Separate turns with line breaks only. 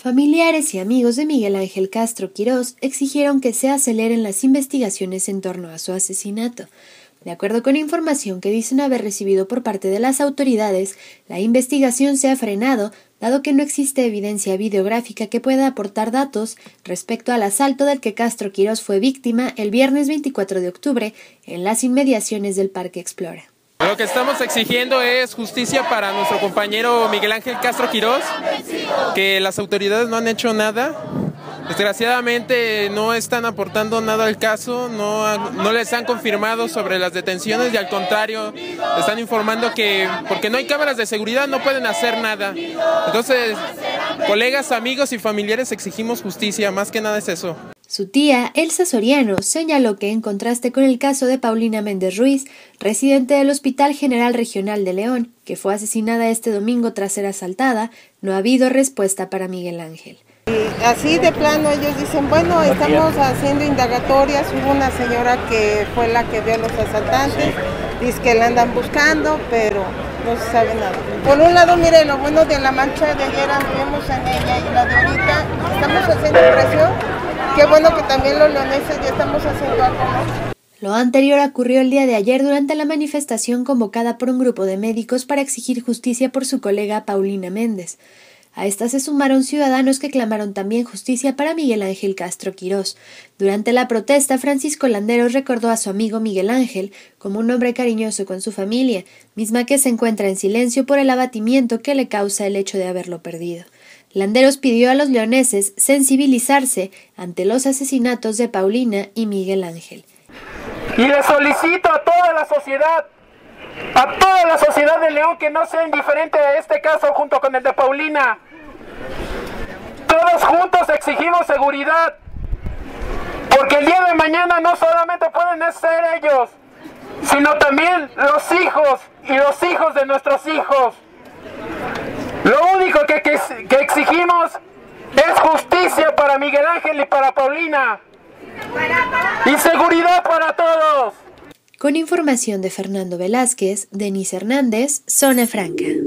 Familiares y amigos de Miguel Ángel Castro Quirós exigieron que se aceleren las investigaciones en torno a su asesinato. De acuerdo con información que dicen haber recibido por parte de las autoridades, la investigación se ha frenado, dado que no existe evidencia videográfica que pueda aportar datos respecto al asalto del que Castro Quirós fue víctima el viernes 24 de octubre en las inmediaciones del Parque Explora.
Lo que estamos exigiendo es justicia para nuestro compañero Miguel Ángel Castro Quirós, que las autoridades no han hecho nada. Desgraciadamente no están aportando nada al caso, no les han confirmado sobre las detenciones y al contrario están informando que porque no hay cámaras de seguridad no pueden hacer nada. Entonces, colegas, amigos y familiares exigimos justicia, más que nada es eso.
Su tía, Elsa Soriano, señaló que en contraste con el caso de Paulina Méndez Ruiz, residente del Hospital General Regional de León, que fue asesinada este domingo tras ser asaltada, no ha habido respuesta para Miguel Ángel.
Y así de plano ellos dicen, bueno, estamos haciendo indagatorias, hubo una señora que fue la que vio a los asaltantes, dice que la andan buscando, pero no se sabe nada. Por un lado, mire, lo bueno de la mancha de ayer anduvimos en ella y la de ahorita, estamos haciendo presión. Qué bueno que también los leoneses ya estamos haciendo algo, ¿no?
Lo anterior ocurrió el día de ayer durante la manifestación convocada por un grupo de médicos para exigir justicia por su colega Paulina Méndez. A esta se sumaron ciudadanos que clamaron también justicia para Miguel Ángel Castro Quirós. Durante la protesta, Francisco Landeros recordó a su amigo Miguel Ángel como un hombre cariñoso con su familia, misma que se encuentra en silencio por el abatimiento que le causa el hecho de haberlo perdido. Landeros pidió a los leoneses sensibilizarse ante los asesinatos de Paulina y Miguel Ángel.
Y le solicito a toda la sociedad de León que no sea indiferente a este caso junto con el de Paulina. Todos juntos exigimos seguridad, porque el día de mañana no solamente pueden ser ellos, sino también los hijos y los hijos de nuestros hijos. Lo único que exigimos es justicia para Miguel Ángel y para Paulina. Y seguridad para todos.
Con información de Fernando Velázquez, Denise Hernández, Zona Franca.